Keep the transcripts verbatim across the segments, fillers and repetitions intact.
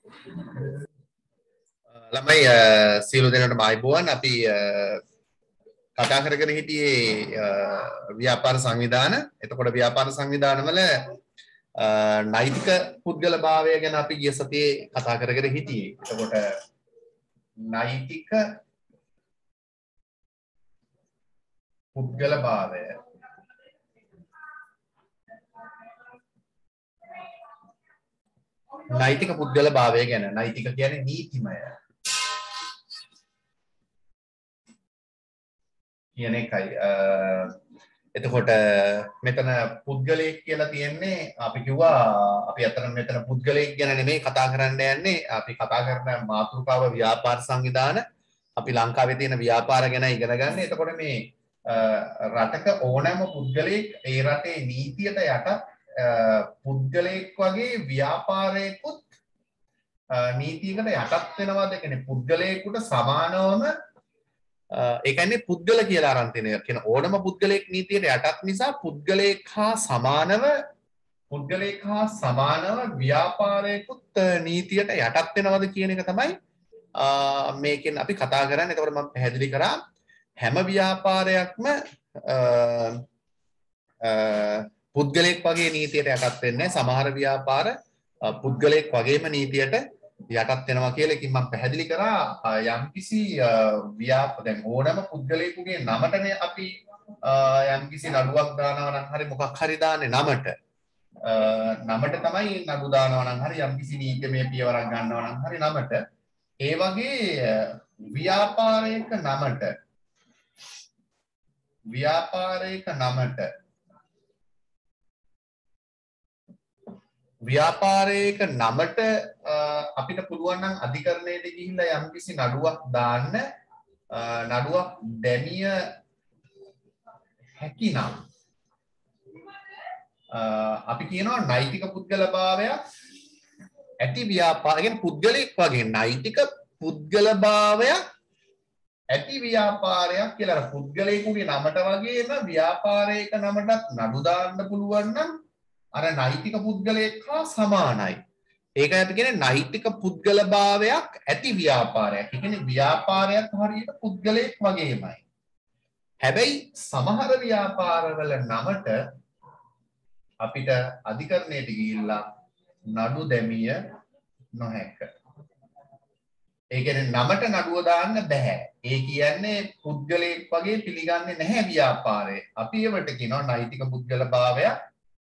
ළමයි සියලු දෙනාටම ආයුබෝවන්. අපි කතා කරගෙන හිටියේ ව්‍යාපාර සංවිධාන. එතකොට ව්‍යාපාර සංවිධානවල නෛතික පුද්ගල භාවය ගැන අපි ගිය සතියේ කතා කරගෙන හිටියේ. එතකොට නෛතික පුද්ගල භාවය නෛතික පුද්ගල භාවය ගැන. නෛතික කියන්නේ නීතිමය කියන එකයි. එතකොට මෙතන පුද්ගලයෙක් කියලා තියෙන්නේ අපි කිව්වා අපි අතන මෙතන පුද්ගලයෙක් ගැන නෙමෙයි කතා කරන්න යන්නේ. අපි කතා කරන මාතෘකාව ව්‍යාපාර සංවිධාන. අපි ලංකාවේ තියෙන ව්‍යාපාර ගැන ඉගෙන ගන්න. එතකොට මේ රටක ඕනෑම පුද්ගලයෙක් ඒ රටේ නීතියට යට පුද්ගලයෙක් වගේ ව්‍යාපාරයකුත් නීතියකට යටත් වෙනවාද කියන්නේ පුද්ගලයෙකුට සමානවම ඒ කියන්නේ පුද්ගල කියලා අරන් තියෙන කියන ඕනම පුද්ගලයෙක් නීතියට යටත් නිසා පුද්ගලයෙක් හා සමානව පුද්ගලයෙක් හා සමානව ව්‍යාපාරයකුත් නීතියට යටත් වෙනවද කියන එක තමයි මේකෙන් අපි කතා කරන්නේ. එතකොට මම පැහැදිලි කරා හැම ව්‍යාපාරයක්ම පුද්ගලයෙක් වගේ නීතියට යටත් වෙන්නේ සමහර ව්‍යාපාර පුද්ගලයෙක් වගේම නීතියට යටත් වෙනවා කියලා. ඉතින් මම පැහැදිලි කරා යම්කිසි ව්‍යාප දැන් ඕනම පුද්ගලයෙකුගේ නමටනේ අපි යම්කිසි නඩුවක් දානවා නම් හරි මොකක් හරි දාන්නේ නමට. නමට තමයි නඩු දානවා නම් හරි යම්කිසි නීතිමය පියවරක් ගන්නවා නම් හරි නමට. ඒ වගේ ව්‍යාපාරයක නමට ව්‍යාපාරයක නමට ව්‍යාපාරයක නමට අපිට පුළුවන් නම් අධිකරණයට ගිහිල්ලා යම්කිසි නඩුවක් දාන්න නඩුවක් දැමිය හැකි නම් අපි කියනවා නෛතික පුද්ගල භාවයක් ඇති ව්‍යාපාර කියන්නේ පුද්ගලයෙක් වගේ නෛතික පුද්ගල භාවයක් ඇති ව්‍යාපාරයක් කියලා. අර පුද්ගලයෙකුගේ නමට වගේම ව්‍යාපාරයක නමටත් නඩු දාන්න පුළුවන් නම් අර නෛතික පුද්ගලයෙක් හා සමානයි. ඒකයි අපි කියන්නේ නෛතික පුද්ගල භාවයක් ඇති ව්‍යාපාරයක්. ඒ කියන්නේ ව්‍යාපාරයක් හරියට පුද්ගලයෙක් වගේමයි. හැබැයි සමහර ව්‍යාපාරවල නමට අපිට අධිකරණයට ගිහිල්ලා නඩු දැමිය නොහැක. ඒ කියන්නේ නමට නඩුව දාන්න බෑ. ඒ කියන්නේ පුද්ගලයෙක් වගේ පිළිගන්නේ නැහැ ව්‍යාපාරය. අපි ඒවට කියනවා නෛතික පුද්ගල භාවයක්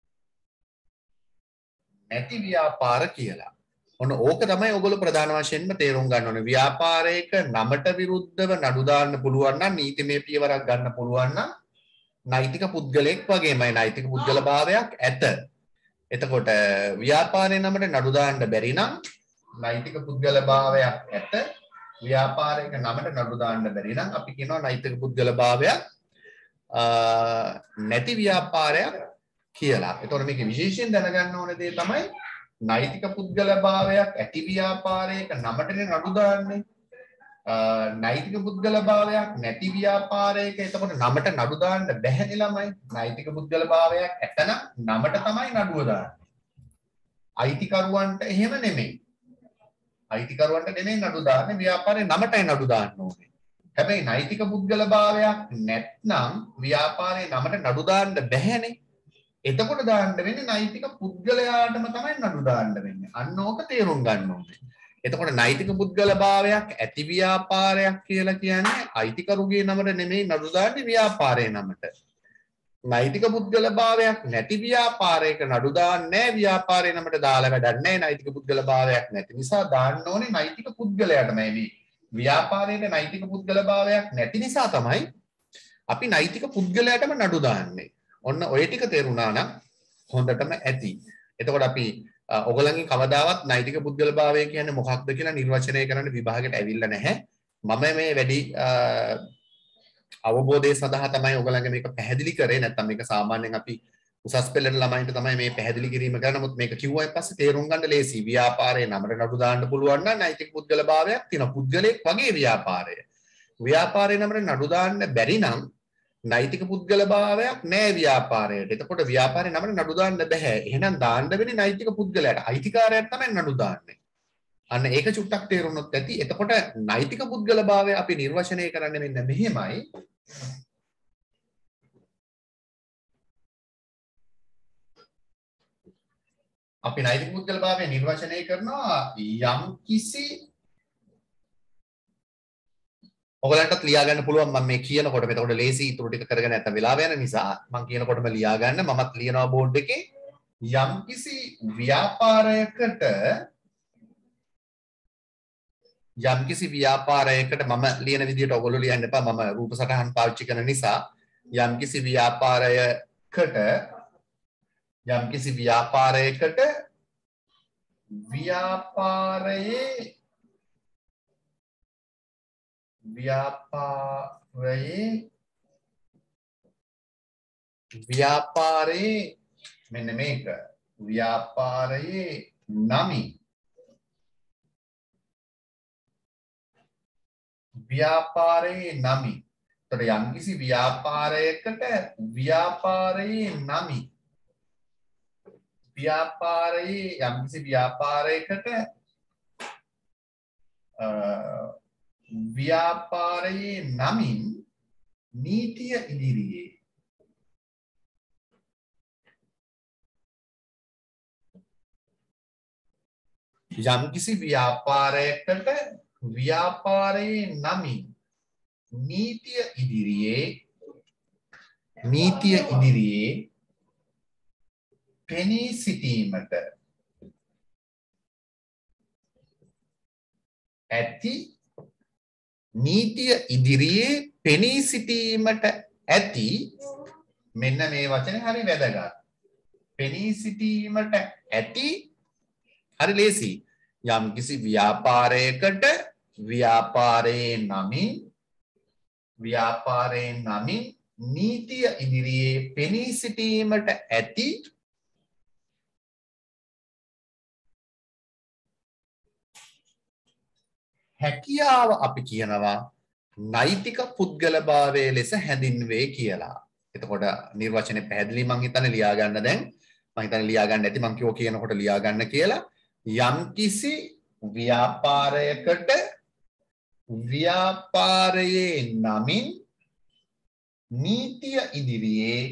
නැති ව්‍යාපාර කියලා. ඔන්න ඕක තමයි ඔයගොල්ලෝ ප්‍රධාන වශයෙන්ම තේරුම් ගන්න ඕනේ. ව්‍යාපාරයක නමට විරුද්ධව නඩු දාන්න පුළුවන් නම් නීතිමය පියවරක් ගන්න පුළුවන් නම් නෛතික පුද්ගලයෙක් වගේමයි නෛතික පුද්ගල භාවයක් ඇත. එතකොට ව්‍යාපාරයේ නමට නඩු දාන්න බැරි නම් නෛතික පුද්ගල භාවයක් ඇත. ව්‍යාපාරයක නමට නඩු දාන්න බැරි නම් අපි කියනවා නෛතික පුද්ගල භාවයක් නැති ව්‍යාපාරයක් කියලා. එතකොට මේක විශේෂයෙන් දැනගන්න ඕන දේ තමයි නෛතික පුද්ගල භාවයක් ඇති ව්‍යාපාරයක නමටනේ නඩු දාන්නේ. නෛතික පුද්ගල භාවයක් නැති ව්‍යාපාරයක එතකොට නමට නඩු දාන්න බැහැ ළමයි. නෛතික පුද්ගල භාවයක් ඇතනම් නමට තමයි නඩුව දාන්නේ. අයිතිකරුවන්ට එහෙම නෙමෙයි. අයිතිකරුවන්ට නෙමෙයි නඩු දාන්නේ ව්‍යාපාරේ නමටයි නඩු දාන්න ඕනේ. හැබැයි නෛතික පුද්ගල භාවයක් නැත්නම් ව්‍යාපාරේ නමට නඩු දාන්න බැහැනේ. එතකොට දාන්න වෙන්නේ නෛතික පුද්ගලයාටම තමයි නඩු දාන්න වෙන්නේ. අන්න ඕක තේරුම් ගන්න ඕනේ. එතකොට නෛතික පුද්ගල භාවයක් ඇති ව්‍යාපාරයක් කියලා කියන්නේ අයිතිකරුගේ නමට නෙමෙයි නඩු දාන්නේ ව්‍යාපාරයේ නමට. නෛතික පුද්ගල භාවයක් නැති ව්‍යාපාරයක නඩු දාන්නේ ව්‍යාපාරයේ නමට දාලා වැඩක් නැහැ. නෛතික පුද්ගල භාවයක් නැති නිසා දාන්න ඕනේ නෛතික පුද්ගලයාටමයි. මේ ව්‍යාපාරයේ නෛතික පුද්ගල භාවයක් නැති නිසා තමයි අපි නෛතික පුද්ගලයාටම නඩු දාන්නේ. ඔන්න ඔය ටික තේරුණා නම් හොඳටම ඇති. එතකොට අපි ඔයගලන්ගේ කවදාවත් නෛතික පුද්ගල භාවය කියන්නේ මොකක්ද කියලා නිර්වචනය කරන්න විභාගයට ඇවිල්ලා නැහැ. මම මේ වැඩි අවබෝධය සඳහා තමයි ඔයගලන්ගේ මේක පැහැදිලි කරේ. නැත්නම් මේක සාමාන්‍යයෙන් අපි උසස් පෙළේ ළමයින්ට තමයි මේ පැහැදිලි කිරීම කරන්නේ. නමුත් මේක කිව්වයින් පස්සේ තේරුම් ගන්න ලේසි. ව්‍යාපාරයේ නමට නඩු දාන්න පුළුවන් නම් නෛතික පුද්ගල භාවයක් තියෙනවා. පුද්ගලයෙක් වගේ ව්‍යාපාරය. ව්‍යාපාරයේ නමට නඩු දාන්න බැරි නම් නෛතික පුද්ගල භාවයක් නෑ ව්‍යාපාරයට. එතකොට ව්‍යාපාරේ නමට නඩු දාන්න බෑ. එහෙනම් දාන්න වෙන්නේ නෛතික පුද්ගලයාට. අයිතිකාරයාට තමයි නඩු දාන්නේ. අන්න ඒක චුට්ටක් තේරුණොත් ඇති. එතකොට නෛතික පුද්ගලභාවය අපි නිර්වචනය කරන්නේ මෙන්න මෙහෙමයි. අපි නෛතික පුද්ගලභාවය නිර්වචනය කරනවා යම් කිසි ඔයගලන්ටත් ලියා ගන්න පුළුවන් මම මේ කියනකොට එතකොට ලේසි ඊටු ටික කරගෙන නැත්නම් වෙලාව යන නිසා මම කියනකොටම ලියා ගන්න මමත් ලියනවා බෝඩ් එකේ යම් කිසි ව්‍යාපාරයකට යම් කිසි ව්‍යාපාරයකට මම ලියන විදිහට ඔයගොල්ලෝ ලියන්න එපා මම රූප සටහන් පාවිච්චි කරන නිසා යම් කිසි ව්‍යාපාරයකට යම් කිසි ව්‍යාපාරයකට ව්‍යාපාරයේ ව්‍යාපාරයේ ව්‍යාපාරයේ මෙන්න මේක ව්‍යාපාරයේ නමි ව්‍යාපාරයේ නමි. එතකොට යම්කිසි ව්‍යාපාරයකට ව්‍යාපාරයේ නමි ව්‍යාපාරයේ යම්කිසි ව්‍යාපාරයකට ව්‍යාපාරයේ නමින් නීතිය ඉදිරියේ යම්කිසි ව්‍යාපාරයකට ව්‍යාපාරයේ නමින් නීතිය ඉදිරියේ නීතිය ඉදිරියේ පෙනී සිටීමට ඇති නීතිය ඉදිරියේ පෙනී සිටීමට ඇති මෙන්න මේ වචනේ හරි වැදගත්. පෙනී සිටීමට ඇති හරි ලේසි. යම්කිසි ව්‍යාපාරයකට ව්‍යාපාරයේ නමින් ව්‍යාපාරයේ නමින් නීතිය ඉදිරියේ පෙනී සිටීමට ඇති හැකියාව අපි කියනවා නෛතික පුද්ගලභාවය ලෙස හැඳින්වේ කියලා. එතකොට නිර්වචනේ පැහැදිලි මං හිතන්නේ ලියා ගන්න දැන් මං හිතන්නේ ලියා ගන්න ඇති මං කිව්ව කියනකොට ලියා ගන්න කියලා. යම්කිසි ව්‍යාපාරයකට ව්‍යාපාරයේ නමින් නීතිය ඉදිරියේ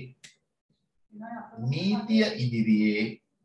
නීතිය ඉදිරියේ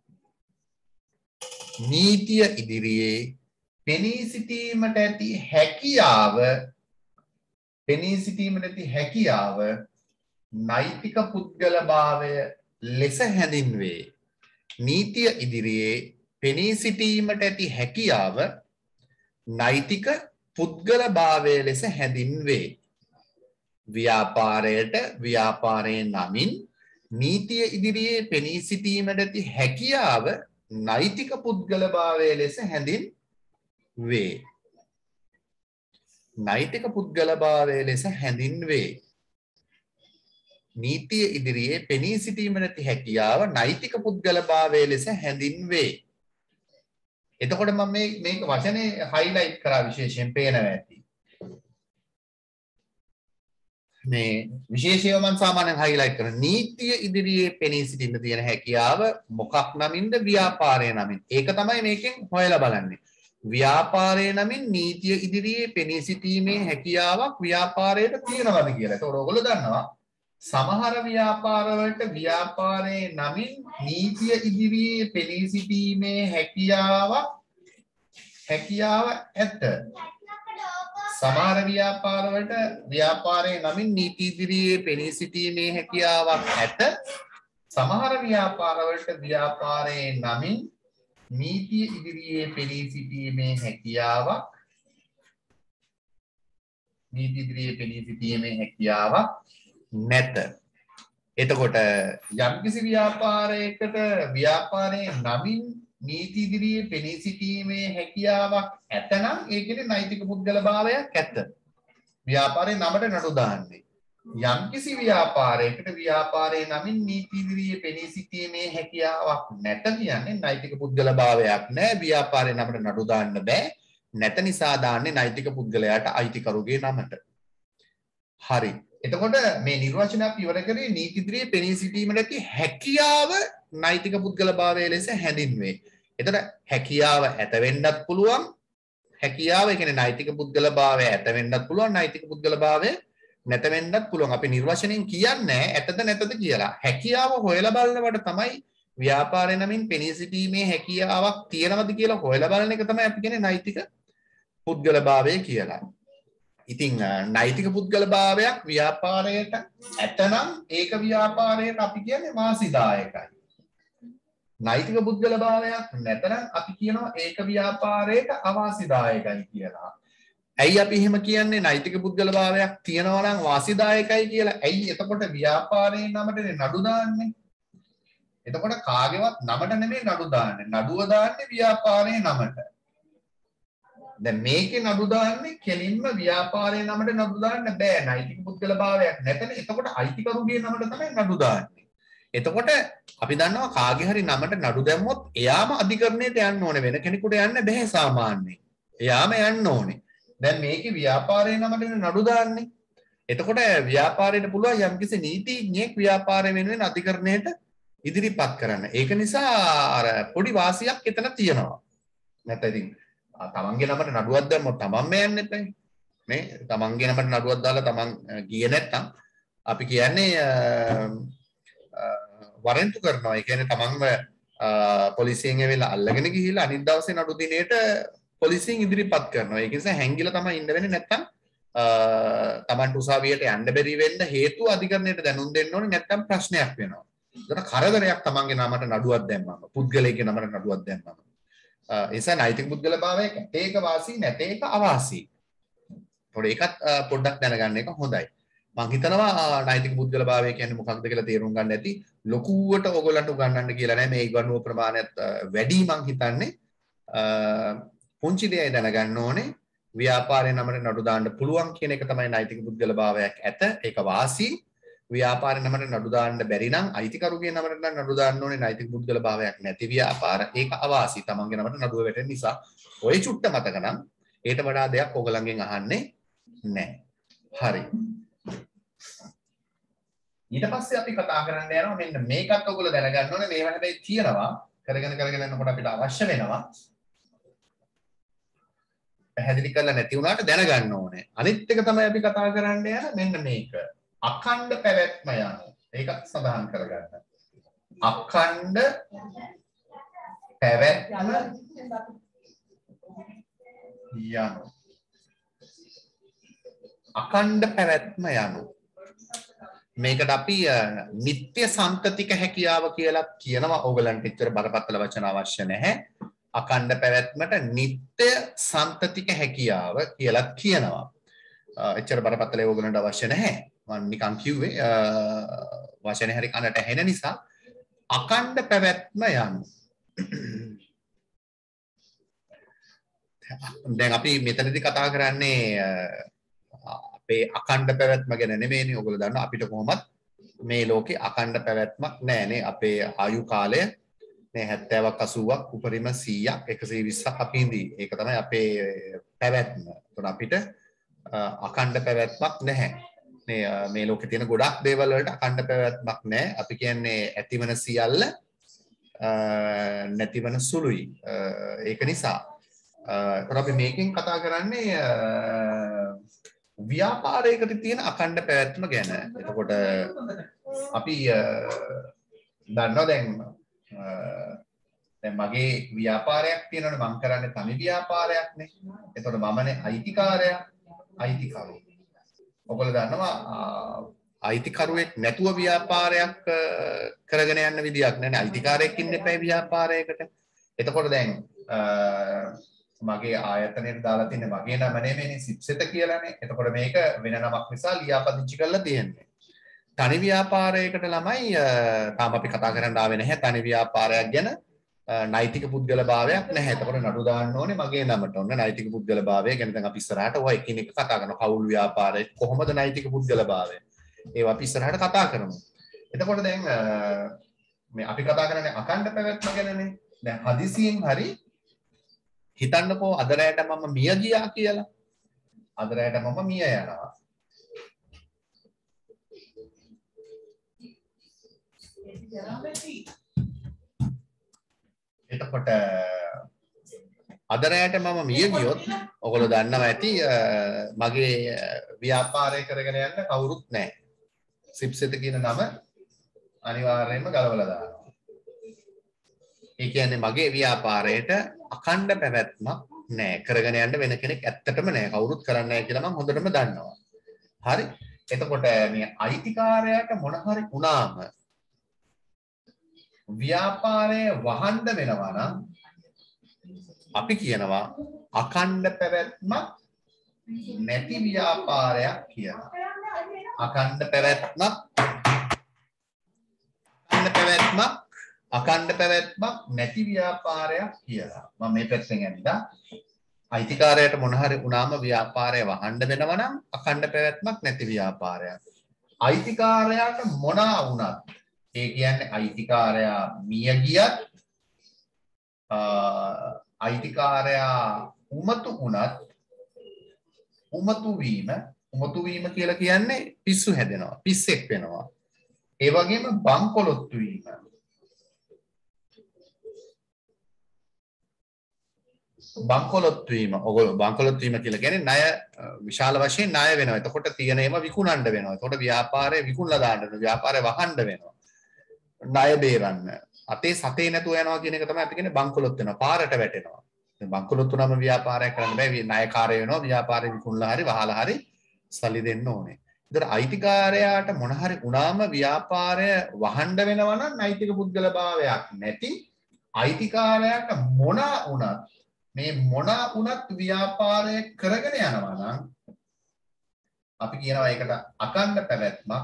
නීතිය ඉදිරියේ පෙනී සිටීමට ඇති හැකියාව පෙනී සිටීමට ඇති හැකියාව නෛතික පුද්ගලභාවය ලෙස හැඳින්වේ. නීතිය ඉදිරියේ පෙනී සිටීමට ඇති හැකියාව නෛතික පුද්ගලභාවය ලෙස හැඳින්වේ. ව්‍යාපාරයට ව්‍යාපාරයේ නමින් නීතිය ඉදිරියේ පෙනී සිටීමට ඇති හැකියාව නෛතික පුද්ගලභාවය ලෙස හැඳින්වේ. නෛතික පුද්ගලභාවය ලෙස හැඳින්වේ. නීතිය ඉදිරියේ පෙනී සිටීමට ඇති හැකියාව නෛතික පුද්ගලභාවය ලෙස හැඳින්වේ. එතකොට මම මේ මේක වචනේ highlight කරා විශේෂයෙන් පේනවා ඇති. මේ විශේෂයෙන්ම මම සාමාන්‍යයෙන් highlight කරන නීතිය ඉදිරියේ පෙනී සිටින්න තියෙන හැකියාව මොකක් නමින්ද ව්‍යාපාරය නමින්. ඒක තමයි මේකෙන් හොයලා බලන්නේ. ව්‍යාපාරය නමින් නීතිය ඉදිරියේ පෙනී සිටීමේ හැකියාවක් ව්‍යාපාරයට තියෙනවද කියලා. ඒතකොට ඔයගොල්ලෝ දන්නවා සමහර ව්‍යාපාරවලට ව්‍යාපාරයේ නමින් නීතිය ඉදිරියේ පෙනී සිටීමේ හැකියාවක් හැකියාව ඇත. සමහර ව්‍යාපාරවලට ව්‍යාපාරයේ නමින් නීති ඉදිරියේ පෙනී සිටීමේ හැකියාවක් ඇත. සමහර ව්‍යාපාරවලට ව්‍යාපාරයේ නමින් නීතිය ඉදිරියේ පෙනී සිටීමේ හැකියාවක් නීති ඉදිරියේ පෙනී සිටීමේ හැකියාවක් නැත. එතකොට යම්කිසි ව්‍යාපාරයකට ව්‍යාපාරයේ නමින් නීති ඉදිරියේ පෙනී සිටීමේ හැකියාවක් ඇතනම් ඒකේ නෛතික පුද්ගලභාවයක් ඇත. ව්‍යාපාරයේ නමට නඩු දාන්නේ. යම්කිසි ව්‍යාපාරයකට ව්‍යාපාරයේ නමින් නීති ඉදිරියේ පෙනී සිටීමේ හැකියාවක් නැත කියන්නේ නෛතික පුද්ගලභාවයක් නැහැ. ව්‍යාපාරයේ නමට නඩු දාන්න බෑ. නැත නිසා දාන්නේ නෛතික පුද්ගලයාට අයිතිකරුගේ නමට. හරි. එතකොට මේ නිර්වචන අපි ඉවර කරේ නීති ඉදිරියේ පෙනී සිටීමට ඇති හැකියාව නෛතික පුද්ගලභාවය ලෙස හැඳින්වේ. එතකොට හැකියාව ඇත වෙන්නත් පුළුවන්. හැකියාව ඒ කියන්නේ නෛතික පුද්ගලභාවය ඇත වෙන්නත් පුළුවන්. නෛතික පුද්ගලභාවය නැත වෙන්නත් පුළුවන්. අපි නිර්වචනයෙන් කියන්නේ ඇතද නැතද කියලා. හැකියාව හොයලා බලනකොට තමයි ව්‍යාපාරය නමින් පෙනී සිටීමේ හැකියාවක් තියෙනවද කියලා හොයලා බලන එක තමයි අපි කියන්නේ නෛතික පුද්ගලභාවය කියලා. ඉතින් නෛතික පුද්ගලභාවයක් ව්‍යාපාරයට ඇතනම් ඒක ව්‍යාපාරයට අපි කියන්නේ වාසිදායකයි. නෛතික පුද්ගලභාවයක් නැතනම් අපි කියනවා ඒක ව්‍යාපාරයට අවාසිදායකයි කියලා. ඇයි අපි එහෙම කියන්නේ නෛතික පුද්ගලභාවයක් තියෙනවා නම් වාසිදායකයි කියලා? ඇයි එතකොට ව්‍යාපාරයේ නමට නඩු දාන්නේ? එතකොට කාගේවත් නමට නෙමෙයි නඩු දාන්නේ. නඩුව දාන්නේ ව්‍යාපාරයේ නමට. දැන් මේකේ නඩු දාන්නේ කෙලින්ම ව්‍යාපාරයේ නමට නඩු දාන්න බෑ. නෛතික පුද්ගලභාවයක් නැතන එතකොට අයිතිකරුගේ නමට තමයි නඩු දාන්නේ. එතකොට අපි දන්නවා කාගේ හරි නමට නඩු දැම්මොත් එයාම අධිකරණයට යන්න ඕනේ, වෙන කෙනෙකුට යන්න බෑ සාමාන්‍යයෙන්. එයාම යන්න ඕනේ. දැන් මේකේ ව්‍යාපාරයේ නමට නඩු දාන්නේ. එතකොට ව්‍යාපාරයට පුළුවන් යම්කිසි නීතිඥයෙක් ව්‍යාපාරය වෙනුවෙන් අධිකරණයට ඉදිරිපත් කරන්න. ඒක නිසා අර පොඩි වාසියක් එතන තියෙනවා. නැත්නම් ඉතින් තමන්ගේ නමට නඩුවක් දැම්මොත් තමන්ම යන්න එපා. මේ තමන්ගේ නමට නඩුවක් දාලා තමන් ගියේ නැත්නම් අපි කියන්නේ වරෙන්තු කරනවා. ඒ කියන්නේ තමන්ව පොලිසියෙන් ඇවිල්ලා අල්ලගෙන ගිහිල්ලා අනිත් දවසේ නඩු දිනේට පොලිසියෙන් ඉදිරිපත් කරනවා. ඒක නිසා හැංගිලා තමයි ඉන්න වෙන්නේ. නැත්නම් තමන්ට උසාවියට යන්න බැරි වෙන්න හේතුව අධිකරණයට දැනුම් දෙන්න ඕනේ. නැත්නම් ප්‍රශ්නයක් වෙනවා. ඒකට කරදරයක් තමන්ගේ නමට නඩුවක් දැම්මම, පුද්ගලයෙක්ගේ නමට නඩුවක් දැම්මම. ඒ නිසා නෛතික පුද්ගලභාවය ඒක වාසී නැතේ ඒක අවාසී. පොඩි එකත් පොඩ්ඩක් දැනගන්න එක හොඳයි. මම හිතනවා නෛතික පුද්ගලභාවය කියන්නේ මොකක්ද කියලා තේරුම් ගන්න ඇති. ලොකුවට ඕගොල්ලන්ට උගන්වන්න කියලා නෑ. මේ ඉගනුව ප්‍රමාණයත් වැඩි මං හිතන්නේ. පුංචි දෙයයි දැනගන්න ඕනේ. ව්‍යාපාරයේ නමට නඩු දාන්න පුළුවන් කියන එක තමයි නෛතික පුද්ගලභාවයක් ඇත. ඒක වාසී. ව්‍යාපාරයේ නමට නඩු දාන්න බැරි නම් අයිතිකරුගේ නමට නම් නඩු දාන්න ඕනේ. නෛතික පුද්ගලභාවයක් නැති ව්‍යාපාර ඒක අවාසී. තමන්ගේ නමට නඩුව වැටෙන නිසා ඔය චුට්ට මතක නම් ඊට වඩා දෙයක් ඕගොල්ලන්ගෙන් අහන්නේ නැහැ. හරි. ඊට පස්සේ අපි කතා කරන්න යනවා මෙන්න මේකත් ඔයගොල්ලෝ දැනගන්න ඕනේ. මේවා හැබැයි තියෙනවා කරගෙන කරගෙන යනකොට අපිට අවශ්‍ය වෙනවා. පැහැදිලි කරලා නැති වුණාට දැනගන්න ඕනේ. අනිත් එක තමයි අපි කතා කරන්න යන මෙන්න මේක. අඛණ්ඩ පැවැත්ම යන. ඒක සඳහන් කරගන්න. අඛණ්ඩ පැවැත්ම යන. අඛණ්ඩ පැවැත්ම යන. මේකට අපි නිත්‍ය සම්තතික හැකියාව කියලා කියනවා. ඕගලන්ට එච්චර බරපතල වචන අවශ්‍ය නැහැ. අඛණ්ඩ පැවැත්මට නිත්‍ය සම්තතික හැකියාව කියලා කියනවා. එච්චර බරපතල ඕගලන්ට අවශ්‍ය නැහැ. මම නිකන් කිව්වේ වචනේ හරි කනට ඇහෙන නිසා අඛණ්ඩ පැවැත්ම යන. දැන් අපි මෙතනදී කතා කරන්නේ අපේ අඛණ්ඩ පැවැත්ම ගැන නෙමෙයිනේ. ඔයගොල්ලෝ දන්නවා අපිට කොහොමත් මේ ලෝකේ අඛණ්ඩ පැවැත්මක් නැහැනේ. අපේ ආයු කාලය මේ හැත්තෑවක් අසූවක් උපරිම සීයක් එකසිය විස්සක් අපි ඉඳී. ඒක තමයි අපේ පැවැත්ම. ඒතකොට අපිට අඛණ්ඩ පැවැත්මක් නැහැ. මේ මේ ලෝකේ තියෙන ගොඩක් දේවල් වලට අඛණ්ඩ පැවැත්මක් නැහැ. අපි කියන්නේ ඇතිවන සියල්ල නැතිවන සුළුයි. ඒක නිසා ඒතකොට අපි මේකෙන් කතා කරන්නේ ව්‍යාපාරයකට තියෙන අඛණ්ඩ පැවැත්ම ගැන. එතකොට අපි දන්නවා දැන් දැන් මගේ ව්‍යාපාරයක් තියෙනවනේ මම කරන්නේ තනි ව්‍යාපාරයක්නේ. එතකොට මමනේ අයිතිකාරයා, අයිතිකරු. ඔයගොල්ලෝ දන්නවා අයිතිකරුවෙක් නැතුව ව්‍යාපාරයක් කරගෙන යන්න විදියක් නැහැ. අයිතිකාරයෙක් ඉන්න එපා ව්‍යාපාරයකට. එතකොට දැන් මගේ ආයතනයට දාලා තියෙන මගේ නම නෙමෙයිනේ සිප්සෙත කියලානේ. එතකොට මේක වෙන නමක් නිසා ලියාපදිංචි කරලා තියෙන්නේ. තනි ව්‍යාපාරයකට ළමයි තාම අපි කතා කරන්න ආවේ නැහැ. තනි ව්‍යාපාරයක් ගැන නෛතික පුද්ගලභාවයක් නැහැ. එතකොට නඩු දාන්න ඕනේ මගේ නමට. ඔන්න නෛතික පුද්ගලභාවය ගැන දැන් අපි ඉස්සරහට ඔය එකිනෙක කතා කරනවා. කවුල් ව්‍යාපාරය කොහොමද නෛතික පුද්ගලභාවය? ඒවා අපි ඉස්සරහට කතා කරමු. එතකොට දැන් මේ අපි කතා කරන්නේ අඛණ්ඩ පැවැත්ම ගැනනේ. දැන් හදිසියෙන් හරි හිතන්නකෝ අද රැයට මම මිය ගියා කියලා. අද රැයට මම මිය යනවා. එතකොට අද රැයට මම මිය ගියොත් ඔයගොල්ලෝ දන්නවා ඇති මගේ ව්‍යාපාරය කරගෙන යන්න කවුරුත් නැහැ. සිප්සෙත කියන නම අනිවාර්යයෙන්ම ගලවලා දානවා. ඒ කියන්නේ මගේ ව්‍යාපාරයට අඛණ්ඩ පැවැත්මක් නැහැ. කරගෙන යන්න වෙන කෙනෙක් ඇත්තටම නැහැ. කවුරුත් කරන්නේ නැහැ කියලා මම හොඳටම දන්නවා. හරි. එතකොට මේ අයිතිකාරයාට මොන හරි වුණාම ව්‍යාපාරය වහන්න වෙනවා නම් අපි කියනවා අඛණ්ඩ පැවැත්මක් නැති ව්‍යාපාරයක් කියලා. අඛණ්ඩ පැවැත්මක් අඛණ්ඩ පැවැත්මක් අඛණ්ඩ පැවැත්මක් නැති ව්‍යාපාරයක් කියලා. මම මේ පැත්තෙන් ඇවිල්ලා අයිතිකාරයට මොන හරි වුණාම ව්‍යාපාරය වහන්න වෙනවා නම් අඛණ්ඩ පැවැත්මක් නැති ව්‍යාපාරයක්. අයිතිකාරයාට මොනවා වුණත් ඒ කියන්නේ අයිතිකාරයා මිය ගියත් අයිතිකාරයා උමතු වුණත් උමතු වීම උමතු වීම කියලා කියන්නේ පිස්සු හැදෙනවා පිස්සෙක් වෙනවා. ඒ වගේම බංකොලොත්තු වීම බංකොලොත්තු වීම ඔයගොල්ලෝ බංකොලොත්තු වීම කියලා කියන්නේ ණය විශාල වශයෙන් ණය වෙනවා. එතකොට තියෙන ඒවා විකුණන්න වෙනවා. එතකොට ව්‍යාපාරය විකුණලා දාන්න වෙනවා. ව්යාපාරය වහන්න වෙනවා. ණය බේරන්න. අතේ සතේ නැතුව යනවා කියන එක තමයි අපි කියන්නේ බංකොලොත් වෙනවා. පාරට වැටෙනවා. දැන් බංකොලොත් වුණාම ව්‍යාපාරයක් කරන්න බෑ. ණයකාරය වෙනවා. ව්‍යාපාරේ විකුණලා හරි වහලා හරි සල්ලි දෙන්න ඕනේ. ඒතර අයිතිකාරයාට මොන හරි වුණාම ව්‍යාපාරය වහන්න වෙනවා නම් නෛතික පුද්ගලභාවයක් නැති අයිතිකාරයාට මොන වුණත් මේ මොන වුණත් ව්‍යාපාරය කරගෙන යනවා නම් අපි කියනවා ඒකට අඛණ්ඩ පැවැත්මක්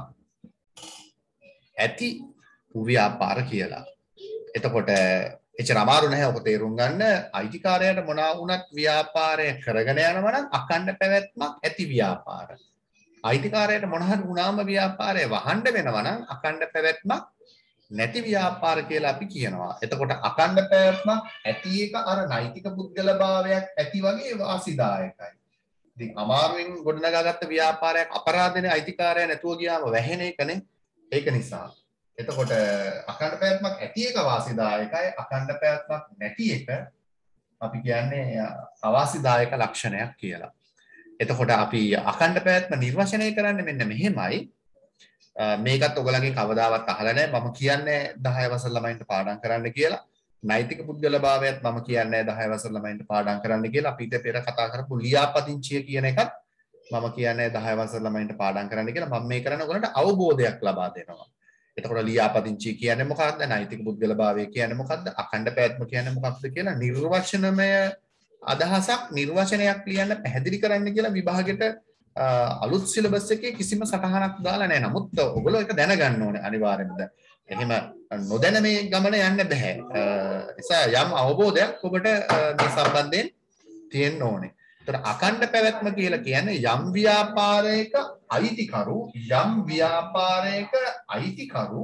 ඇති ව්‍යාපාර කියලා. එතකොට එච්චර අමාරු නැහැ ඔක තේරුම් ගන්න. අයිතිකාරයාට මොනවා වුණත් ව්‍යාපාරය කරගෙන යනවා නම් අඛණ්ඩ පැවැත්මක් ඇති ව්‍යාපාර. අයිතිකාරයාට මොන හරි වුණාම ව්‍යාපාරය වහන්න වෙනවා නම් අඛණ්ඩ පැවැත්මක් නැති ව්‍යාපාර කියලා අපි කියනවා. එතකොට අඛණ්ඩ පැවැත්මක් ඇති එක අර නෛතික පුද්ගලභාවයක් ඇති වගේ වාසිදායකයි. ඉතින් අමාරුවෙන් ගොඩනගාගත්ත ව්‍යාපාරයක් අපරාධනේ අයිතිකාරය නැතුව ගියාම වැහෙන එකනේ. ඒක නිසා එතකොට අඛණ්ඩ පැවැත්මක් ඇති එක වාසිදායකයි අඛණ්ඩ පැවැත්මක් නැති එක අපි කියන්නේ අවාසිදායක ලක්ෂණයක් කියලා. එතකොට අපි අඛණ්ඩ පැවැත්ම නිර්වචනය කරන්නේ මෙන්න මෙහෙමයි. මේකත් ඔයගලගෙන් කවදාවත් අහලා නැහැ. මම කියන්නේ දහය වසර ළමයින්ට පාඩම් කරන්න කියලා. නෛතික පුද්ගලභාවයත් මම කියන්නේ දහය වසර ළමයින්ට පාඩම් කරන්න කියලා. අපි ඊට පෙර කතා කරපු ලියාපදිංචිය කියන එකත් මම කියන්නේ දහය වසර ළමයින්ට පාඩම් කරන්න කියලා. මම මේ කරන්නේ ඔයගලන්ට අවබෝධයක් ලබා දෙනවා. එතකොට ලියාපදිංචිය කියන්නේ මොකක්ද? නෛතික පුද්ගලභාවය කියන්නේ මොකක්ද? අඛණ්ඩ පැවැත්ම කියන්නේ මොකක්ද කියලා නිර්වචනමය අදහසක් නිර්වචනයක් ලියන්න පැහැදිලි කරන්න කියලා විභාගෙට අලුත් සිලබස් එකේ කිසිම සටහනක් දාලා නැහැ. නමුත් ඔයගොල්ලෝ ඒක දැනගන්න ඕනේ අනිවාර්යයෙන්ම. එහෙම නොදැන මේ ගමන යන්න බෑ. නිසා යම් අවබෝධයක් ඔබට මේ සම්බන්ධයෙන් තියෙන්න ඕනේ. ඒතර අඛණ්ඩ පැවැත්ම කියලා කියන්නේ යම් ව්‍යාපාරයක අයිතිකරු යම් ව්‍යාපාරයක අයිතිකරු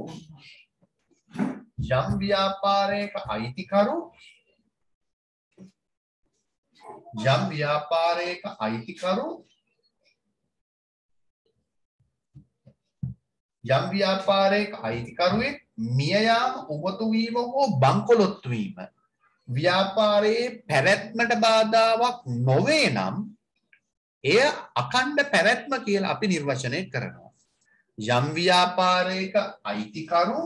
යම් ව්‍යාපාරයක අයිතිකරු යම් ව්‍යාපාරයක අයිතිකරු යම් ව්‍යාපාරයක අයිතිකරුවෙක් මිය යාම උමතු වීම හෝ බංකොලොත්තු වීම ව්‍යාපාරයේ පැවැත්මට බාධාවක් නොවේ නම් එය අඛණ්ඩ පැවැත්ම කියලා අපි නිර්වචනය කරනවා. යම් ව්‍යාපාරයක අයිතිකරු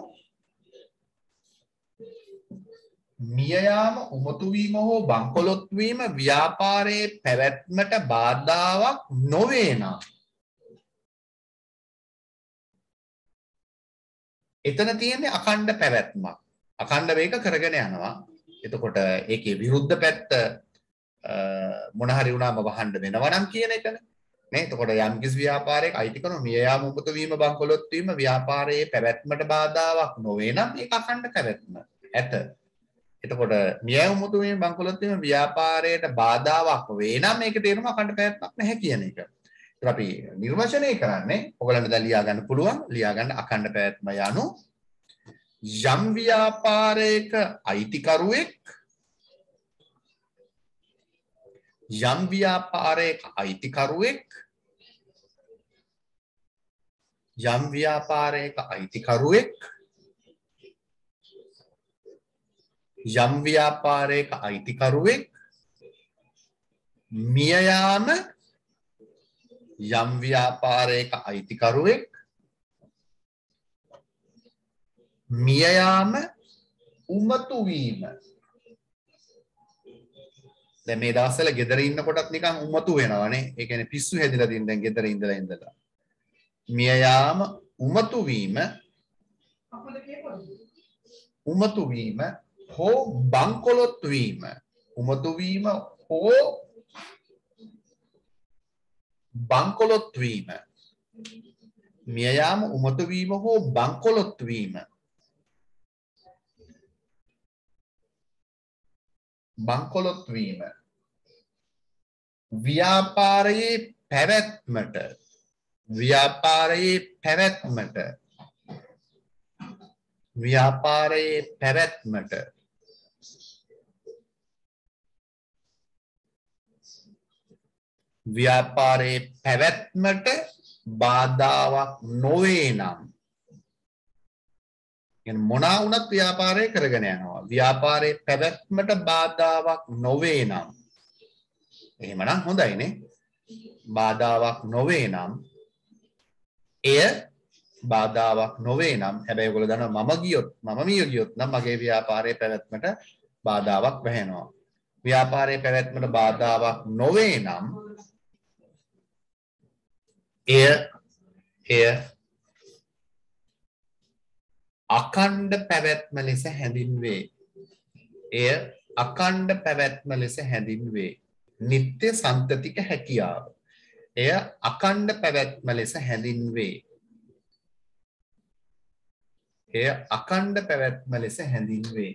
මිය යාම උමතු වීම හෝ බංකොලොත්තු වීම ව්‍යාපාරයේ පැවැත්මට බාධාවක් නොවේ නම් එතන තියෙන්නේ අඛණ්ඩ පැවැත්මක්. අඛණ්ඩ වේග කරගෙන යනවා. එතකොට ඒකේ විරුද්ධ පැත්ත මොන හරි වුණාම වහන්න වෙනවා නම් කියන එකනේ. නේ? එතකොට යම් කිසි ව්‍යාපාරයක අයිතිකරු මිය යාම උමතු වීම බංකොලොත් වීම ව්‍යාපාරයේ පැවැත්මට බාධාවක් නොවේ නම් ඒක අඛණ්ඩ පැවැත්ම. ඇත. එතකොට මිය යාම උමතු වීම බංකොලොත් වීම ව්‍යාපාරයට බාධාවක් වේ නම් මේක තේරුම අඛණ්ඩ පැවැත්මක් නැහැ කියන එක. අපි නිර්වචනය කරන්නේ ඔයගලන්ට දැන් ලියා ගන්න පුළුවන්. ලියා ගන්න අඛණ්ඩ පැවැත්ම යනු යම් ව්‍යාපාරයක අයිතිකරුවෙක් යම් ව්‍යාපාරයක අයිතිකරුවෙක් යම් ව්‍යාපාරයක අයිතිකරුවෙක් යම් ව්‍යාපාරයක අයිතිකරුවෙක් මිය යාම යම් ව්‍යාපාරයක අයිතිකරුවෙක් මිය යාම උමතු වීම. දැන් මේ දවස්වල ගෙදර ඉන්නකොටත් නිකන් උමතු වෙනවනේ. ඒ කියන්නේ පිස්සු හැදිලා තින් දැන් ගෙදර ඉඳලා ඉඳලා. මිය යාම උමතු වීම උමතු වීම හෝ බංකොලොත් වීම. උමතු වීම හෝ බංකොලොත් වීම. මිය යාම උමතු වීම හෝ බංකොලොත් වීම. බංකොලොත් වීම. ව්‍යාපාරයේ පැවැත්මට ව්‍යාපාරයේ පැවැත්මට ව්‍යාපාරයේ පැවැත්මට ව්‍යාපාරයේ පැවැත්මට බාධාවක් නොවේ නම් කියන්නේ මොනවා වුණත් ව්‍යාපාරය කරගෙන යනවා. ව්‍යාපාරයේ පැවැත්මට බාධාවක් නොවේ නම් එහෙමනම් හොඳයිනේ. බාධාවක් නොවේ නම් එය බාධාවක් නොවේ නම් හැබැයි ඔයගොල්ලෝ දන්නවා මම ගියොත් මම මිය ගියොත් නම් මගේ ව්‍යාපාරයේ පැවැත්මට බාධාවක් වැහෙනවා. ව්‍යාපාරයේ පැවැත්මට බාධාවක් නොවේ නම් එය එය අඛණ්ඩ පැවැත්ම ලෙස හැඳින්වේ. එය අඛණ්ඩ පැවැත්ම ලෙස හැඳින්වේ. නිත්‍ය සන්තතික හැකියාව. එය අඛණ්ඩ පැවැත්ම ලෙස හැඳින්වේ. එය අඛණ්ඩ පැවැත්ම ලෙස හැඳින්වේ.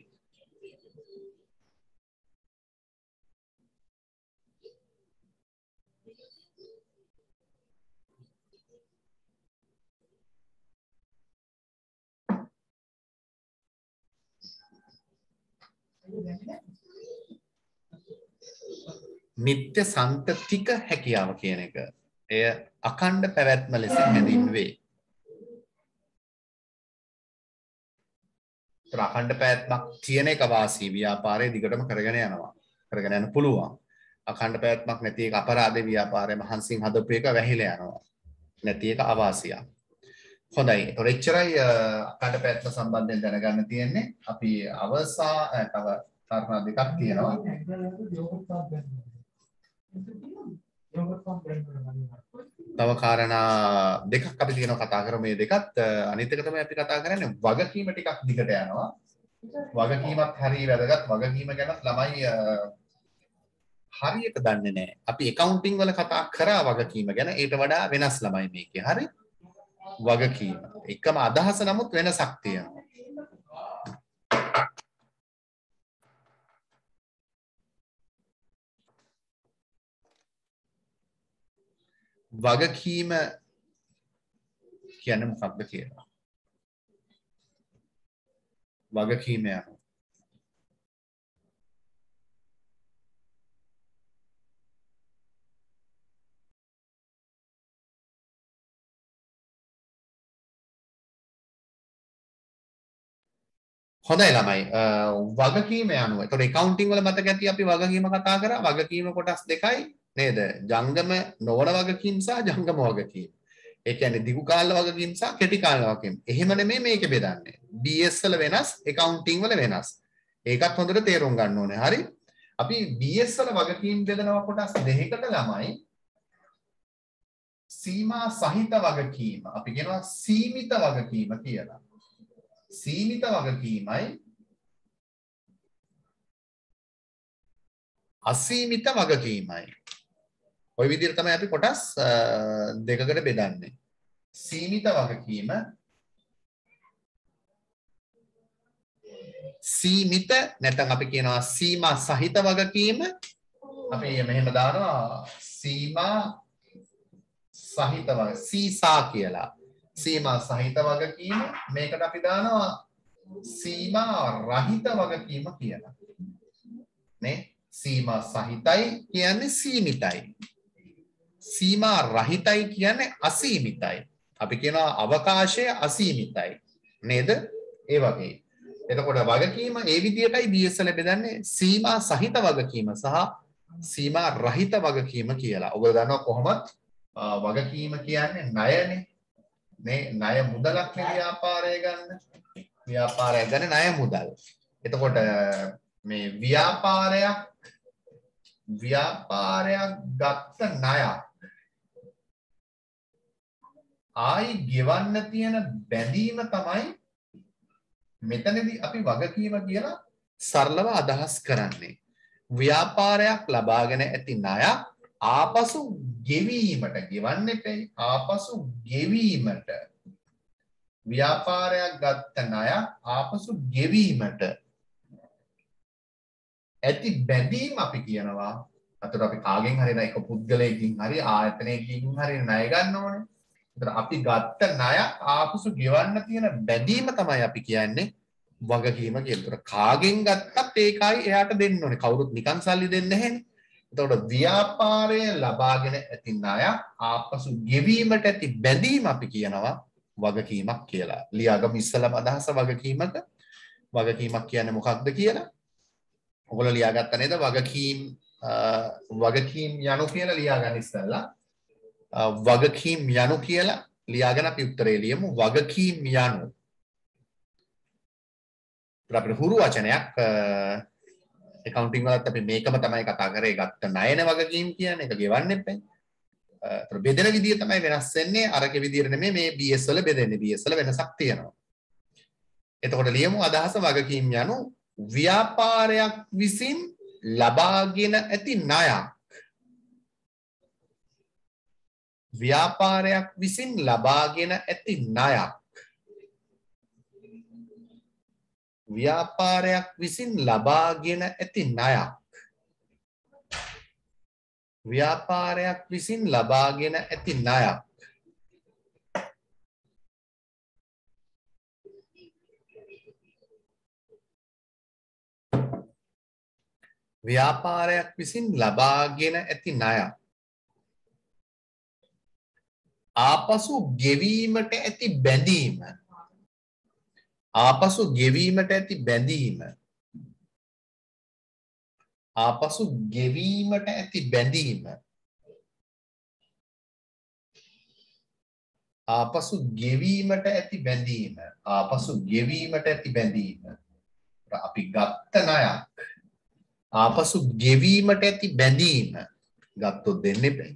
නිත්‍ය සන්තතික හැකියාව කියන එක එය අඛණ්ඩ පැවැත්ම ලෙස හැඳින්වේ. ඒතර අඛණ්ඩ පැවැත්මක් තියෙන එක වාසී ව්‍යාපාරයේ දිගටම කරගෙන යනවා. කරගෙන යන්න පුළුවන්. අඛණ්ඩ පැවැත්මක් නැති එක අපරාධ ව්‍යාපාරයේ මහන්සියෙන් හදපු එක වැහිලා යනවා. නැති එක අවාසියක්. හොඳයි. ඒතර එච්චරයි අඛණ්ඩ පැවැත්ම සම්බන්ධයෙන් දැනගන්න තියෙන්නේ. අපි අවසා තව කාරණා දෙකක් තියෙනවා. තව කාරණා දෙකක් අපි තියෙනවා කතා කරමු. මේ දෙකත් අනිත් එක තමයි අපි කතා කරන්නේ වගකීම ටිකක් දිගට යනවා. වගකීමත් හරිය වැදගත්. වගකීම ගැන ළමයි හරියට දන්නේ නැහැ. අපි accounting වල කතා කරා වගකීම ගැන. ඊට වඩා වෙනස් ළමයි මේකේ. හරි? වගකීම. එකම අදහස නමුත් වෙනසක් තියෙනවා. වගකීම කියන්නේ මොකක්ද කියලා. වගකීම යනවා. හොඳයි ළමයි. වගකීම යනවා. ඒතකොට accounting වල මතක ඇති අපි වගකීම කතා කරා. වගකීම කොටස් දෙකයි නේද? ජංගම නොවන වගකීම් සහ ජංගම වගකීම්. ඒ කියන්නේ දිගු කාල වගකීම් සහ කෙටි කාල වගකීම්. එහෙම නෙමෙයි මේකේ බෙදන්නේ. B S වල වෙනස්, accounting වල වෙනස්. ඒකත් හොඳට තේරුම් ගන්න ඕනේ. හරි? අපි B S වල වගකීම් බෙදනවා කොටස් දෙකකට ළමයි. සීමා සහිත වගකීම. අපි කියනවා සීමිත වගකීම කියලා. සීමිත වගකීමයි අසීමිත වගකීමයි. ඔය විදිහට තමයි අපි කොටස් දෙකකට බෙදන්නේ. සීමිත වගකීම සීමිත නැත්නම් අපි කියනවා සීමා සහිත වගකීම. අපි මෙහෙම දානවා සීමා සහිත වග සීසා කියලා. සීමා සහිත වගකීම මේකට අපි දානවා සීමා රහිත වගකීම කියලා. නේ? සීමා සහිතයි කියන්නේ සීමිතයි. සීමා රහිතයි කියන්නේ අසීමිතයි. අපි කියනවා අවකාශය අසීමිතයි. නේද? ඒ වගේ. එතකොට වගකීම ඒ විදිහටයි B S වල බෙදන්නේ සීමා සහිත වගකීම සහ සීමා රහිත වගකීම කියලා. ඔයගොල්ලෝ දන්නවා කොහොමද වගකීම කියන්නේ ණයනේ. මේ ණය මුදලක් නේ ව්‍යාපාරය ගන්න. ව්‍යාපාරය ගන්න ණය මුදල්. එතකොට මේ ව්‍යාපාරයක් ව්‍යාපාරයක් ගත්ත ණයක් ආයි ගෙවන්න තියෙන බැඳීම තමයි මෙතනදී අපි වගකීම කියලා සරලව අදහස් කරන්නේ. ව්‍යාපාරයක් ලබාගෙන ඇති ණයක් ආපසු ගෙවීමට ගෙවන්න එපේ ආපසු ගෙවීමට ව්‍යාපාරයක් ගත්ත ණයක් ආපසු ගෙවීමට ඇති බැඳීම අපි කියනවා. අතට අපි කාගෙන් හරි එක පුද්ගලයෙක්ගෙන් හරි ආයතනයකින් හරි ණය ගන්න ඕනේ. ඒතර අපි ගත්ත ණය ආපසු ගෙවන්න තියෙන බැඳීම තමයි අපි කියන්නේ වගකීම කියලා. ඒතර කාගෙන් ගත්තත් ඒකයි එයාට දෙන්න ඕනේ. කවුරුත් නිකන් සල්ලි දෙන්නේ නැහැනේ. එතකොට ව්‍යාපාරය ලබාගෙන ඇති ණය ආපසු ගෙවීමට ඇති බැඳීම අපි කියනවා වගකීමක් කියලා. ලියාගමු ඉස්සලම අදහස වගකීමක. වගකීමක් කියන්නේ මොකක්ද කියලා. ඔයගොල්ලෝ ලියාගත්ත නේද? වගකීම් වගකීම් යනු කියලා ලියාගන්න ඉස්සෙල්ලා. වගකීම් යනු කියලා ලියාගෙන අපි උත්තරේ ලියමු. වගකීම් යනු අපේ හුරු වචනයක් accounting වලත් අපි මේකම තමයි කතා කරේ. ගත්ත ණයන වගකීම් කියන්නේ ඒක ගෙවන්න එපා. ඒතර බෙදෙන විදිය තමයි වෙනස් වෙන්නේ. අරකේ විදියට නෙමෙයි මේ B S වල බෙදෙන්නේ. B S වල වෙනසක් තියෙනවා. එතකොට ලියමු අදහස වගකීම් යනු ව්‍යාපාරයක් විසින් ලබාගෙන ඇති ණයක් ව්‍යාපාරයක් විසින් ලබාගෙන ඇති ණයක් ව්‍යාපාරයක් විසින් ලබාගෙන ඇති ණයක් ව්‍යාපාරයක් විසින් ලබාගෙන ඇති ණයක් ව්‍යාපාරයක් විසින් ලබාගෙන ඇති ණයක් ආපසු ගෙවීමට ඇති බැඳීම ආපසු ගෙවීමට ඇති බැඳීම ආපසු ගෙවීමට ඇති බැඳීම ආපසු ගෙවීමට ඇති බැඳීම ආපසු ගෙවීමට ඇති බැඳීම අපි ගත්ත ණයක් ආපසු ගෙවීමට ඇති බැඳීම ගත්තොත් දෙන්නේ බෑ.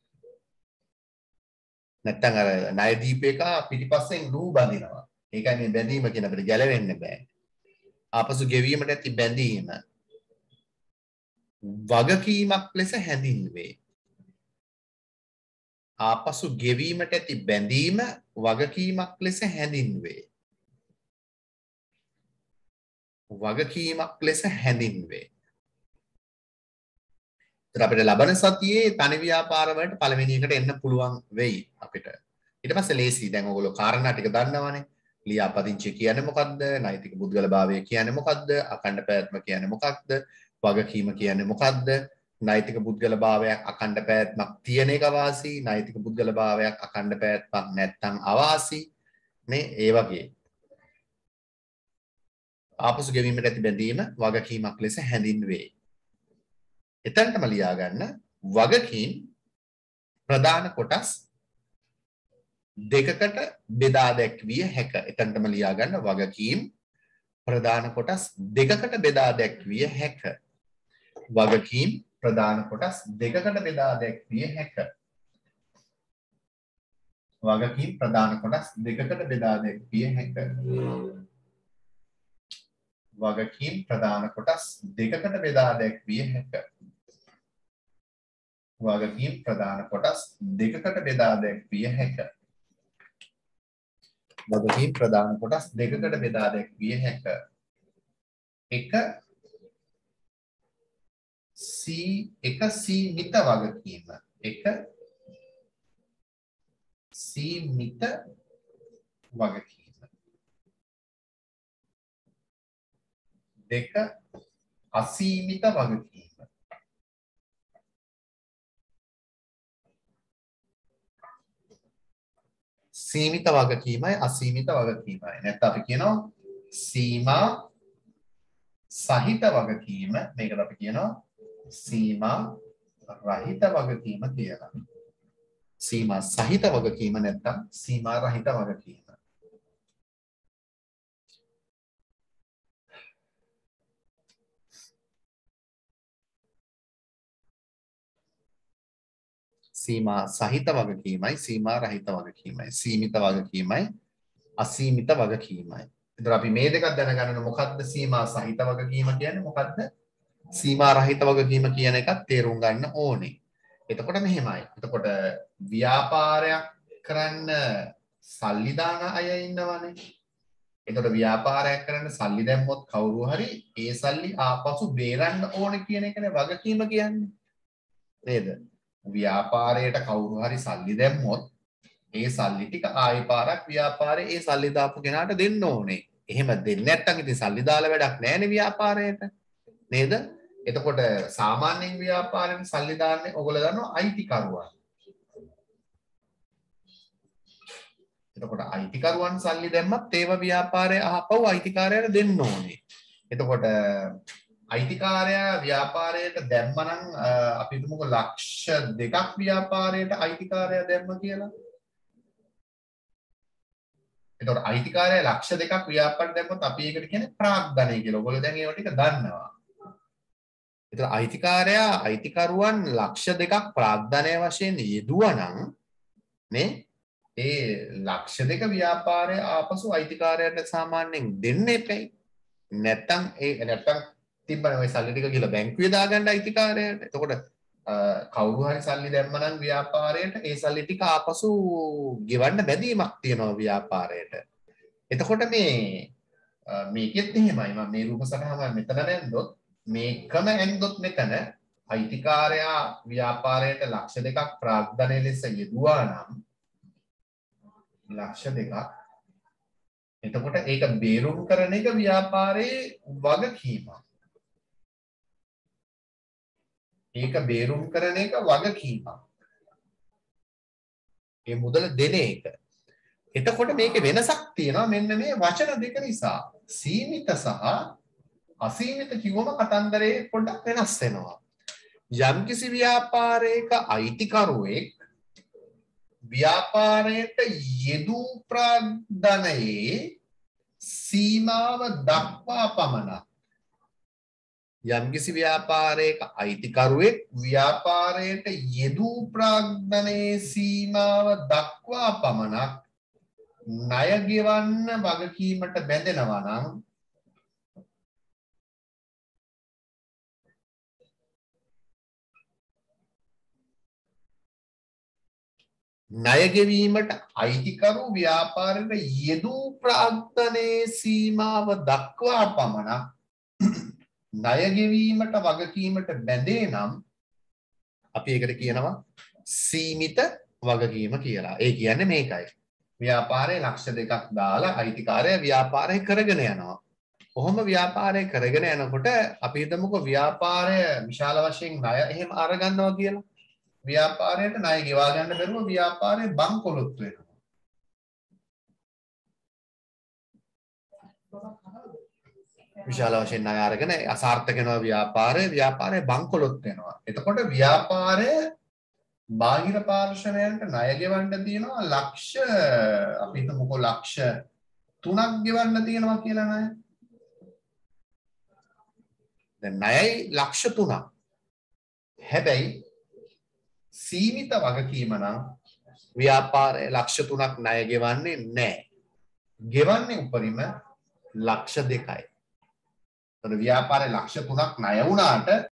නැත්තම් අර ණය දීපේක පිටිපස්සෙන් ලූ බඳිනවා. ඒකයි මේ බැඳීම කියන අපිට ගැලවෙන්න බෑ. ආපසු ගෙවීමට ඇති බැඳීම වගකීමක් ලෙස හැඳින්වේ. ආපසු ගෙවීමට ඇති බැඳීම වගකීමක් ලෙස හැඳින්වේ. වගකීමක් ලෙස හැඳින්වේ. අපිට ලබන සතියේ තනි ව්‍යාපාර වලට පළවෙනි එකට එන්න පුළුවන් වෙයි අපිට. ඊට පස්සේ ලේසි. දැන් ඔයගොල්ලෝ කාරණා ටික දන්නවනේ. ලියාපදිංචි කියන්නේ මොකද්ද? නෛතික පුද්ගලභාවය කියන්නේ මොකද්ද? අඛණ්ඩ පැවැත්ම කියන්නේ මොකක්ද? වගකීම කියන්නේ මොකද්ද? නෛතික පුද්ගලභාවයක් අඛණ්ඩ පැවැත්මක් තියෙන එක අවාසි, නෛතික පුද්ගලභාවයක් අඛණ්ඩ පැවැත්මක් නැත්නම් අවාසි. මේ ඒ වගේ. ආපසු ගෙවීමට ඇති බැඳීම වගකීමක් ලෙස හැඳින්වේ. එතනටම ලියා ගන්න වගකීම් ප්‍රධාන කොටස් දෙකකට බෙදා දැක්විය හැක. එතනටම ලියා ගන්න වගකීම් ප්‍රධාන කොටස් දෙකකට බෙදා දැක්විය හැක. වගකීම් ප්‍රධාන කොටස් දෙකකට බෙදා දැක්විය හැක. වගකීම් ප්‍රධාන කොටස් දෙකකට බෙදා දැක්විය හැක. වගකීම් ප්‍රධාන කොටස් දෙකකට බෙදා දැක්විය හැක. වගකීම් ප්‍රධාන කොටස් දෙකකට බෙදා දැක්විය හැක. වගකීම් ප්‍රධාන කොටස් දෙකකට බෙදා දැක්විය හැක. එක සී එක සීමිත වගකීම. එක සීමිත වගකීම. දෙක අසීමිත වගකීම. සීමිත වගකීමයි අසීමිත වගකීමයි. නැත්නම් අපි කියනවා සීමා සහිත වගකීම මේකට අපි කියනවා සීමා රහිත වගකීම කියලා. සීමා සහිත වගකීම නැත්නම් සීමා රහිත වගකීම. සීමා සහිත වගකීමයි සීමා රහිත වගකීමයි සීමිත වගකීමයි අසීමිත වගකීමයි. එතකොට අපි මේ දෙකක් දැනගන්න ඕන මොකක්ද සීමා සහිත වගකීම කියන්නේ මොකක්ද සීමා රහිත වගකීම කියන එකත් තේරුම් ගන්න ඕනේ. එතකොට මෙහෙමයි. එතකොට ව්‍යාපාරයක් කරන්න සල්ලි දාන අය ඉන්නවනේ. එතකොට ව්‍යාපාරයක් කරන්න සල්ලි දැම්මොත් කවුරු හරි ඒ සල්ලි ආපසු බේරන්න ඕනේ කියන එකනේ වගකීම කියන්නේ. නේද? ව්‍යාපාරයට කවුරු හරි සල්ලි දැම්මොත් ඒ සල්ලි ටික ආයෙ පාරක් ව්‍යාපාරේ ඒ සල්ලි දාපු කෙනාට දෙන්න ඕනේ. එහෙම දෙන්නේ නැත්නම් ඉතින් සල්ලි දාලා වැඩක් නැහැනේ ව්‍යාපාරයට. නේද? එතකොට සාමාන්‍යයෙන් ව්‍යාපාරයෙන් සල්ලි දාන්නේ ඔයගොල්ලෝ දන්නවා අයිතිකරුවන්. එතකොට අයිතිකරුවන් සල්ලි දැම්මත් ඒව ව්‍යාපාරයේ අහපව් අයිතිකාරයාට දෙන්න ඕනේ. එතකොට අයිතිකාරයා ව්‍යාපාරයට දැම්මනම් අපි හිතමුකෝ ලක්ෂ දෙකක් ව්‍යාපාරයට අයිතිකාරයා දැම්ම කියලා. එතකොට අයිතිකාරයා ලක්ෂ දෙකක් ව්‍යාපාරයට දැම්මොත් අපි ඒකට කියන්නේ ප්‍රාග්ධනය කියලා. ඔයගොල්ලෝ දැන් ඒව ටික දන්නවා. එතකොට අයිතිකාරයා අයිතිකරුවන් ලක්ෂ දෙකක් ප්‍රාග්ධනය වශයෙන් යෙදුවනම් නේ ඒ ලක්ෂ දෙක ව්‍යාපාරයේ ආපසු අයිතිකාරයාට සාමාන්‍යයෙන් දෙන්න එපැයි. නැත්තම් ඒ නැත්තම් තිබ්බනේ ඔය සල්ලි ටික ගිහලා බැංකුවේ දාගන්න අයිතිකාරයාට. එතකොට කවුරු හරි සල්ලි දැම්මනම් ව්‍යාපාරයට ඒ සල්ලි ටික ආපසු ගෙවන්න බැඳීමක් තියෙනවා ව්‍යාපාරයට. එතකොට මේ මේකෙත් එහෙමයි. මම මේ රූප සටහන මෙතන නැන්දොත් මේකම ඇන්දොත් මෙතන අයිතිකාරයා ව්‍යාපාරයට ලක්ෂ දෙකක් ප්‍රාග්ධනය ලෙස යෙදුවා නම් ලක්ෂ දෙකක් එතකොට ඒක බේරුම් කරන එක ව්‍යාපාරයේ වගකීමක්. ඒක බේරුම් කරන එක වගකීමක්. ඒ මුදල දෙන එක. එතකොට මේකේ වෙනසක් තියෙනවා මෙන්න මේ වචන දෙක නිසා. සීමිත සහ අසීමිත කිව්වම කතන්දරේ පොඩ්ඩක් වෙනස් වෙනවා. යම්කිසි ව්‍යාපාරයක අයිතිකරුවෙක් ව්‍යාපාරයට යෙදූ ප්‍රාග්ධනයේ සීමාව දක්වා පමණක් යම්කිසි ව්‍යාපාරයක අයිතිකරුවෙක් ව්‍යාපාරයට යෙදූ ප්‍රාග්ධනයේ සීමාව දක්වා පමණක් ණය ගෙවන්න වගකීමට බැඳෙනවා නම් ණය ගෙවීමට අයිතිකරු ව්‍යාපාරයට යෙදූ ප්‍රාග්ධනයේ සීමාව දක්වා පමණක් ණය ගෙවීමට වගකීමට බැඳේ නම් අපි ඒකට කියනවා සීමිත වගකීම කියලා. ඒ කියන්නේ මේකයි. ව්‍යාපාරයේ ලක්ෂ දෙකක් දාලා අයිතිකාරයා ව්‍යාපාරය කරගෙන යනවා. කොහොම ව්‍යාපාරය කරගෙන යනකොට අපි හිතමුකෝ ව්‍යාපාරය විශාල වශයෙන් ණය එහෙම අරගන්නවා කියලා. ව්‍යාපාරයට ණය ගෙවා ගන්න බැරුව ව්‍යාපාරය බංකොලොත් වෙනවා. විශාල වශයෙන් ණය අරගෙන අසාර්ථක වෙනවා ව්‍යාපාරය ව්‍යාපාරය බංකොලොත් වෙනවා. එතකොට ව්‍යාපාරය බාහිර පාර්ශවයන්ට ණය ගෙවන්න තියෙනවා ලක්ෂ අපි හිතමුකෝ ලක්ෂ තුනක් ගෙවන්න තියෙනවා කියලා ණය. දැන් ණයයි ලක්ෂ තුනක්. හැබැයි සීමිත වගකීම නම් ව්‍යාපාරයේ ලක්ෂ තුනක් ණය ගෙවන්නේ නැහැ. ගෙවන්නේ උපරිම ලක්ෂ දෙකයි. එතකොට ව්‍යාපාරයේ ලක්ෂ තුනක් ණය වුණාට